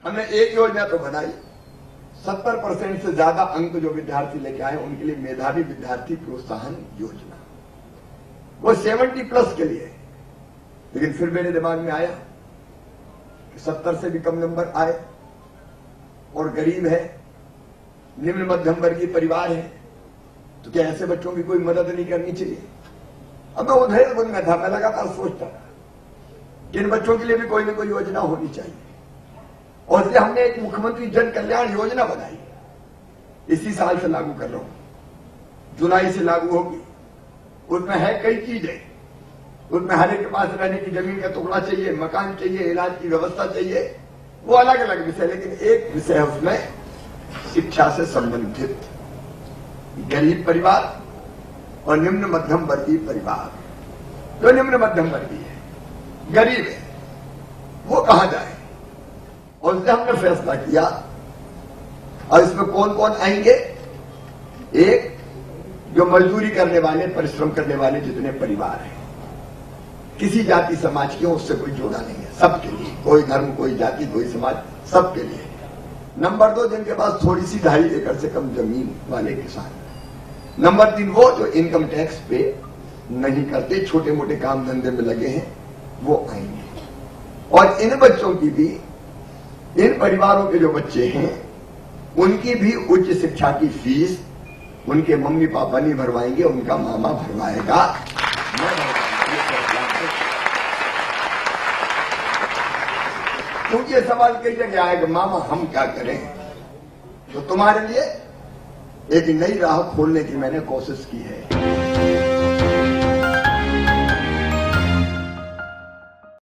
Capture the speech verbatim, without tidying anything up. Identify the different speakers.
Speaker 1: हमने एक योजना तो बनाई, सत्तर परसेंट से ज्यादा अंक जो विद्यार्थी लेके आए उनके लिए मेधावी विद्यार्थी प्रोत्साहन योजना, वो सेवेंटी प्लस के लिए। लेकिन फिर मेरे दिमाग में आया कि सत्तर से भी कम नंबर आए और गरीब है, निम्न मध्यम वर्गीय परिवार है, तो क्या ऐसे बच्चों की कोई मदद नहीं करनी चाहिए? अब मैं उधेड़ बुन में था, मैं लगातार सोचता था कि इन बच्चों के लिए भी कोई ना कोई योजना होनी चाहिए। और इसलिए हमने एक मुख्यमंत्री जन कल्याण योजना बनाई, इसी साल से लागू कर रहा हूं, जुलाई से लागू होगी। उसमें है कई चीजें, उसमें हर एक के पास रहने की जमीन का टुकड़ा चाहिए, मकान चाहिए, इलाज की व्यवस्था चाहिए, वो अलग अलग विषय। लेकिन एक विषय है उसमें शिक्षा से संबंधित, गरीब परिवार और निम्न मध्यम वर्गीय परिवार। जो निम्न मध्यम वर्गीय है, गरीब है, वो कहां जाए? और इसलिए हमने फैसला किया। और इसमें कौन कौन आएंगे? एक, जो मजदूरी करने वाले, परिश्रम करने वाले जितने परिवार हैं, किसी जाति समाज के, उससे कोई जोड़ा नहीं है, सबके लिए, कोई धर्म, कोई जाति, कोई समाज, सबके लिए। नंबर दो, जिनके पास थोड़ी सी ढाई एकड़ से कम जमीन वाले किसान। नंबर तीन, वो जो इनकम टैक्स पे नहीं करते, छोटे मोटे काम धंधे में लगे हैं, वो आएंगे। और इन बच्चों की भी, इन परिवारों के जो बच्चे हैं, उनकी भी उच्च शिक्षा की फीस उनके मम्मी पापा नहीं भरवाएंगे, उनका मामा भरवाएगा। क्योंकि ये सवाल कई जगह आएगा, मामा हम क्या करें? तो तुम्हारे लिए एक नई राह खोलने की मैंने कोशिश की है।